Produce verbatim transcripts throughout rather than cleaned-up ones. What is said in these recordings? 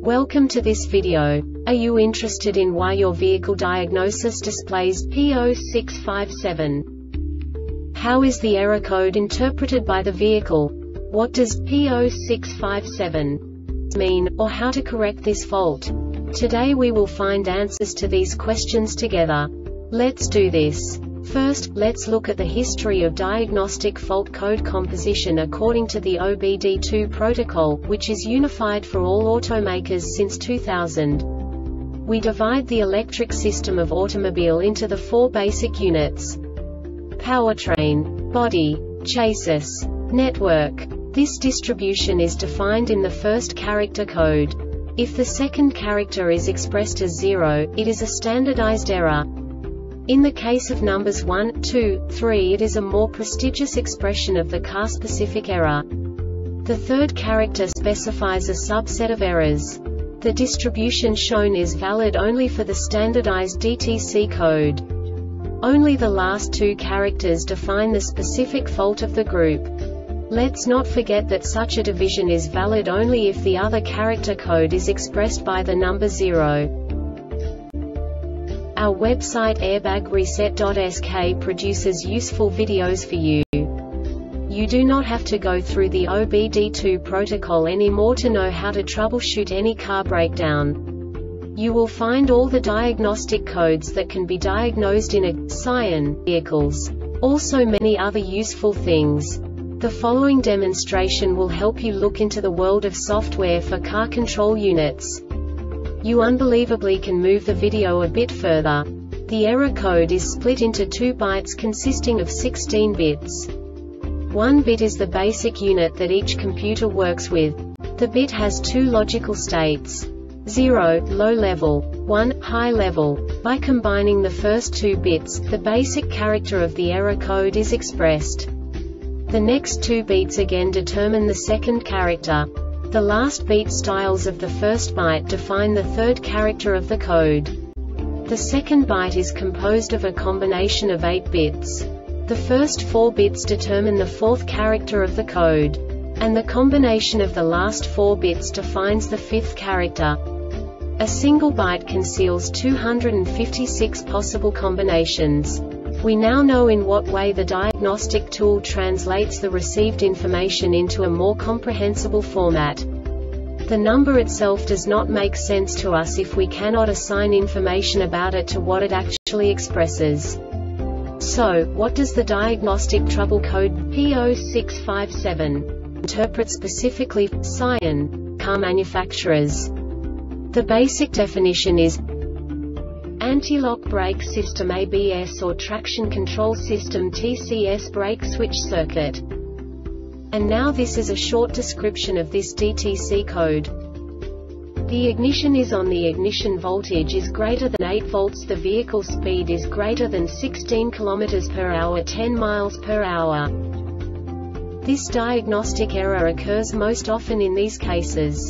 Welcome to this video. Are you interested in why your vehicle diagnosis displays P zero six five seven? How is the error code interpreted by the vehicle? What does P zero six five seven mean, or how to correct this fault? Today we will find answers to these questions together. Let's do this. First, let's look at the history of diagnostic fault code composition according to the O B D two protocol, which is unified for all automakers since two thousand. We divide the electric system of automobile into the four basic units: powertrain, body, chassis, network. This distribution is defined in the first character code. If the second character is expressed as zero, it is a standardized error. In the case of numbers one, two, three, it is a more prestigious expression of the car-specific error. The third character specifies a subset of errors. The distribution shown is valid only for the standardized D T C code. Only the last two characters define the specific fault of the group. Let's not forget that such a division is valid only if the other character code is expressed by the number zero. Our website airbag reset dot S K produces useful videos for you. You do not have to go through the O B D two protocol anymore to know how to troubleshoot any car breakdown. You will find all the diagnostic codes that can be diagnosed in a Scion vehicles. Also many other useful things. The following demonstration will help you look into the world of software for car control units. You unbelievably can move the video a bit further. The error code is split into two bytes consisting of sixteen bits. One bit is the basic unit that each computer works with. The bit has two logical states: zero, low level, one, high level. By combining the first two bits, the basic character of the error code is expressed. The next two bits again determine the second character. The last beat styles of the first byte define the third character of the code. The second byte is composed of a combination of eight bits. The first four bits determine the fourth character of the code. And the combination of the last four bits defines the fifth character. A single byte conceals two hundred fifty-six possible combinations. We now know in what way the diagnostic tool translates the received information into a more comprehensible format. The number itself does not make sense to us if we cannot assign information about it to what it actually expresses. So, what does the diagnostic trouble code P zero six five seven interpret specifically for Scion car manufacturers? The basic definition is anti-lock brake system A B S or traction control system T C S brake switch circuit. And now this is a short description of this D T C code. The ignition is on, the ignition voltage is greater than eight volts, the vehicle speed is greater than sixteen kilometers per hour, ten miles per hour. This diagnostic error occurs most often in these cases.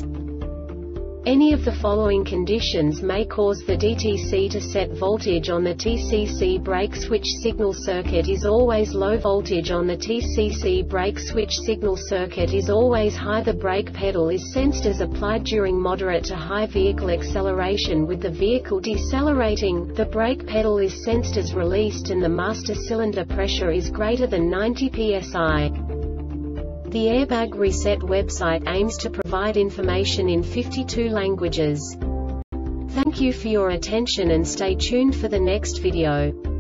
Any of the following conditions may cause the D T C to set voltage on the T C C brake switch signal circuit is always low, voltage on the T C C brake switch signal circuit is always high, the brake pedal is sensed as applied during moderate to high vehicle acceleration with the vehicle decelerating, the brake pedal is sensed as released, and the master cylinder pressure is greater than ninety P S I. The Airbag Reset website aims to provide information in fifty-two languages. Thank you for your attention and stay tuned for the next video.